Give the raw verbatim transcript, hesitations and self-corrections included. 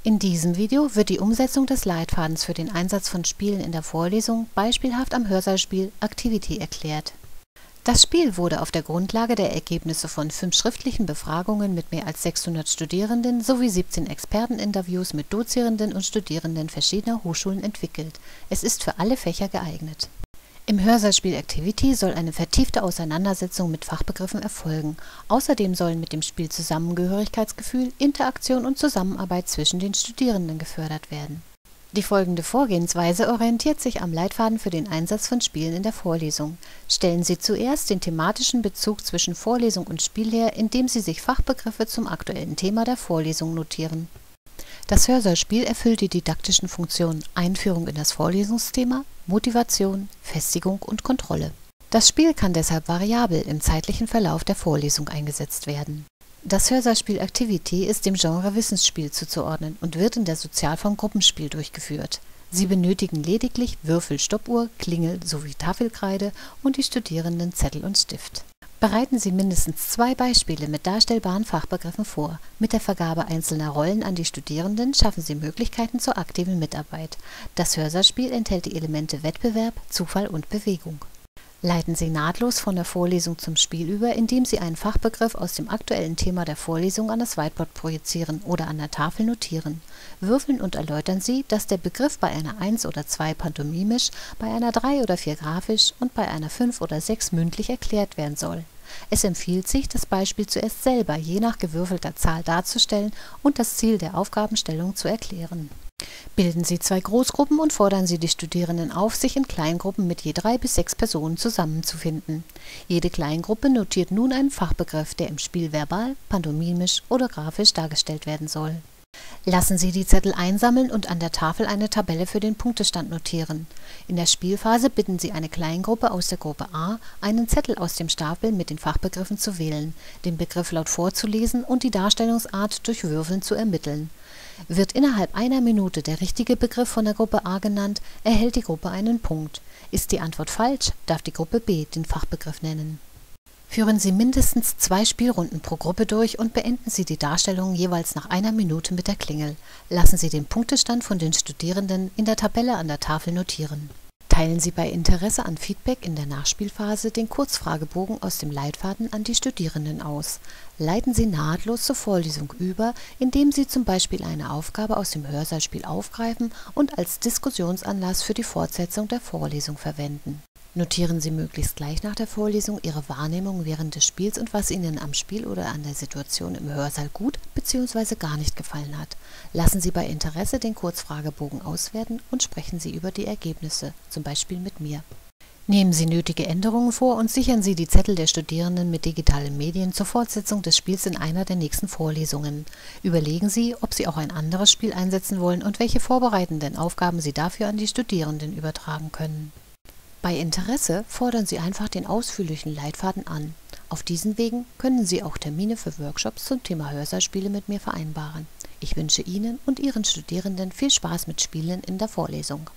In diesem Video wird die Umsetzung des Leitfadens für den Einsatz von Spielen in der Vorlesung beispielhaft am Hörsaalspiel Activity erklärt. Das Spiel wurde auf der Grundlage der Ergebnisse von fünf schriftlichen Befragungen mit mehr als sechshundert Studierenden sowie siebzehn Experteninterviews mit Dozierenden und Studierenden verschiedener Hochschulen entwickelt. Es ist für alle Fächer geeignet. Im Hörsaalspiel Activity soll eine vertiefte Auseinandersetzung mit Fachbegriffen erfolgen. Außerdem sollen mit dem Spiel Zusammengehörigkeitsgefühl, Interaktion und Zusammenarbeit zwischen den Studierenden gefördert werden. Die folgende Vorgehensweise orientiert sich am Leitfaden für den Einsatz von Spielen in der Vorlesung. Stellen Sie zuerst den thematischen Bezug zwischen Vorlesung und Spiel her, indem Sie sich Fachbegriffe zum aktuellen Thema der Vorlesung notieren. Das Hörsaalspiel erfüllt die didaktischen Funktionen Einführung in das Vorlesungsthema, Motivation, Festigung und Kontrolle. Das Spiel kann deshalb variabel im zeitlichen Verlauf der Vorlesung eingesetzt werden. Das Hörsaalspiel Activity ist dem Genre Wissensspiel zuzuordnen und wird in der Sozialform Gruppenspiel durchgeführt. Sie benötigen lediglich Würfel, Stoppuhr, Klingel sowie Tafelkreide und die Studierenden Zettel und Stift. Bereiten Sie mindestens zwei Beispiele mit darstellbaren Fachbegriffen vor. Mit der Vergabe einzelner Rollen an die Studierenden schaffen Sie Möglichkeiten zur aktiven Mitarbeit. Das Hörsaalspiel enthält die Elemente Wettbewerb, Zufall und Bewegung. Leiten Sie nahtlos von der Vorlesung zum Spiel über, indem Sie einen Fachbegriff aus dem aktuellen Thema der Vorlesung an das Whiteboard projizieren oder an der Tafel notieren. Würfeln und erläutern Sie, dass der Begriff bei einer eins oder zwei pantomimisch, bei einer drei oder vier grafisch und bei einer fünf oder sechs mündlich erklärt werden soll. Es empfiehlt sich, das Beispiel zuerst selber je nach gewürfelter Zahl darzustellen und das Ziel der Aufgabenstellung zu erklären. Bilden Sie zwei Großgruppen und fordern Sie die Studierenden auf, sich in Kleingruppen mit je drei bis sechs Personen zusammenzufinden. Jede Kleingruppe notiert nun einen Fachbegriff, der im Spiel verbal, pantomimisch oder grafisch dargestellt werden soll. Lassen Sie die Zettel einsammeln und an der Tafel eine Tabelle für den Punktestand notieren. In der Spielphase bitten Sie eine Kleingruppe aus der Gruppe A, einen Zettel aus dem Stapel mit den Fachbegriffen zu wählen, den Begriff laut vorzulesen und die Darstellungsart durch Würfeln zu ermitteln. Wird innerhalb einer Minute der richtige Begriff von der Gruppe A genannt, erhält die Gruppe einen Punkt. Ist die Antwort falsch, darf die Gruppe B den Fachbegriff nennen. Führen Sie mindestens zwei Spielrunden pro Gruppe durch und beenden Sie die Darstellung jeweils nach einer Minute mit der Klingel. Lassen Sie den Punktestand von den Studierenden in der Tabelle an der Tafel notieren. Teilen Sie bei Interesse an Feedback in der Nachspielphase den Kurzfragebogen aus dem Leitfaden an die Studierenden aus. Leiten Sie nahtlos zur Vorlesung über, indem Sie zum Beispiel eine Aufgabe aus dem Hörsaalspiel aufgreifen und als Diskussionsanlass für die Fortsetzung der Vorlesung verwenden. Notieren Sie möglichst gleich nach der Vorlesung Ihre Wahrnehmung während des Spiels und was Ihnen am Spiel oder an der Situation im Hörsaal gut bzw. gar nicht gefallen hat. Lassen Sie bei Interesse den Kurzfragebogen auswerten und sprechen Sie über die Ergebnisse, zum Beispiel mit mir. Nehmen Sie nötige Änderungen vor und sichern Sie die Zettel der Studierenden mit digitalen Medien zur Fortsetzung des Spiels in einer der nächsten Vorlesungen. Überlegen Sie, ob Sie auch ein anderes Spiel einsetzen wollen und welche vorbereitenden Aufgaben Sie dafür an die Studierenden übertragen können. Bei Interesse fordern Sie einfach den ausführlichen Leitfaden an. Auf diesen Wegen können Sie auch Termine für Workshops zum Thema Hörsaalspiele mit mir vereinbaren. Ich wünsche Ihnen und Ihren Studierenden viel Spaß mit Spielen in der Vorlesung.